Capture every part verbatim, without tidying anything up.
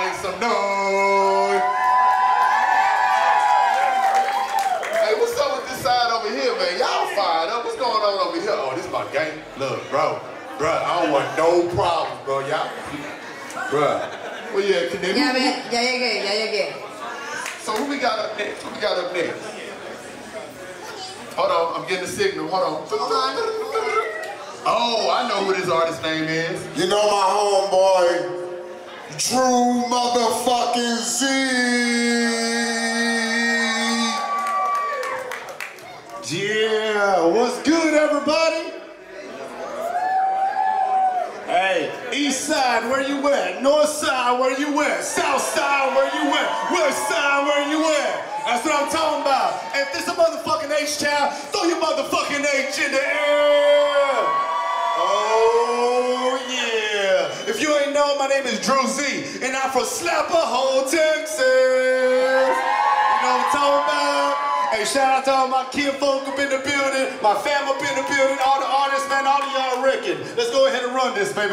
make some noise. Hey, what's up with this side over here, man? Y'all fired up. What's going on over here? Oh, this is my gang. Look, bro. Bro, I don't want no problems, bro. Y'all. Bro. Well, yeah, can they Yeah, man. Yeah, yeah, yeah, yeah, yeah, yeah. So who we got up next? Who we got up next? Hold on, I'm getting a signal. Hold on. Hold on. Oh, I know who this artist's name is. You know my homeboy, Drew motherfucking Z. Yeah, what's good, everybody? Hey, east side, where you at? North side, where you at? South side, where you at? West side, where you at? That's what I'm talking about. If this a motherfucking H-Town, throw your motherfucking H in the air. Oh, yeah. If you ain't know, my name is Drew Z, and I'm from Slapperhole, Texas. You know what I'm talking about? Hey, shout out to all my kinfolk up in the building, my fam up in the building, all the artists, man, all of y'all reckon. Let's go ahead and run this, baby.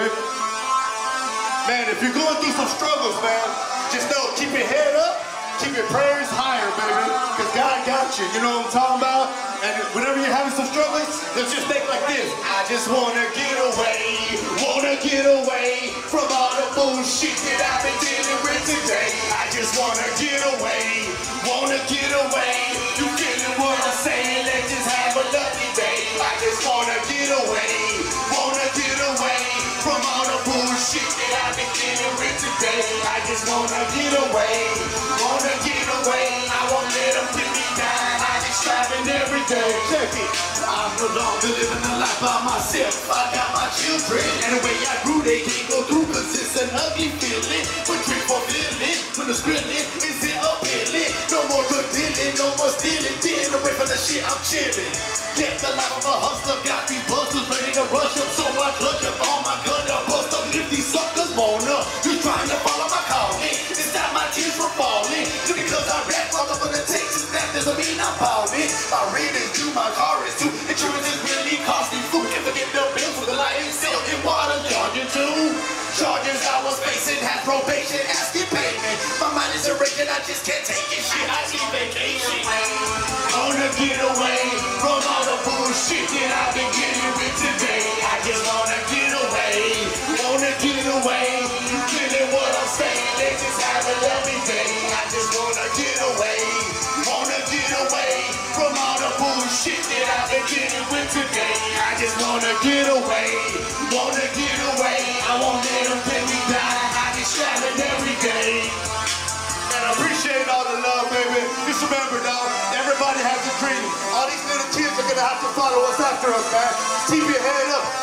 Man, if you're going through some struggles, man, just know, keep your head up, keep your prayers higher, baby, because God got you, you know what I'm talking about? And whenever you're having some struggles, let's just think like this. I just wanna get away, wanna get away from all the bullshit that I've been dealing with today. I just wanna get away, wanna get away. You feeling what I'm saying? Let's just have a lovely day. I just wanna get away, wanna get away from all the bullshit that I've been dealing with today. I just wanna get away, wanna get away. I won't let them put me down. I be striving every day. Check it. I'm no longer living a life by myself. I got my children, and the way I grew, they can't go through, cause it's an ugly feeling. But drink for feeling, when the skrilling is it appealing. No more good dealing, no more stealing. Getting away from the shit, I'm chilling. Get the life of a hustler, got these busters ready to rush up. So I clutch up all my gun to bust up. If these suckers wanna, you trying to follow my calling. It's not my tears from falling. Just because I rap all over the Texas, that doesn't mean I'm balling. My rent is due, my car is due. Insurance is really costly. Food can forget the bills for the light and silk and water charging too. Charges I was facing, had probation, asking payment. My mind is erasing, I just can't take it. Shit, I need vacation. Wanna get away from all the bullshit that I've been getting with today. I just wanna get away, wanna get away. You feeling what I'm saying? Let's just have a lovely day. I just wanna get away, wanna get away from all the bullshit that I've been getting with today. I just wanna get away, wanna get away. I won't let them pin me down. I be striving every day. And I appreciate all the love, baby. Just remember, dog, everybody has a dream. All these little kids are gonna have to follow us after us, man. Just keep your head up.